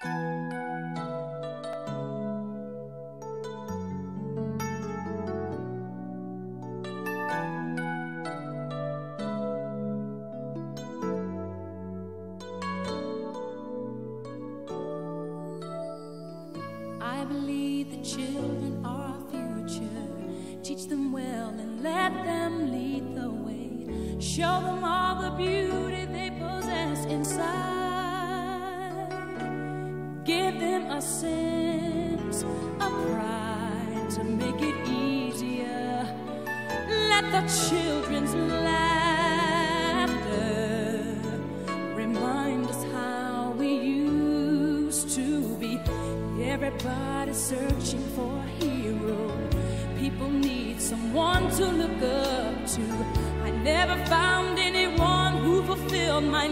I believe the children are our future. Teach them well and let them lead the way. Show them all the beauty they possess inside. Give them a sense of pride to make it easier. Let the children's laughter remind us how we used to be. Everybody's searching for a hero. People need someone to look up to. I never found anyone who fulfilled my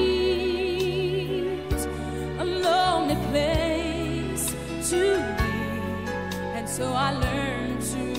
needs. A lonely place to be, and so I learned to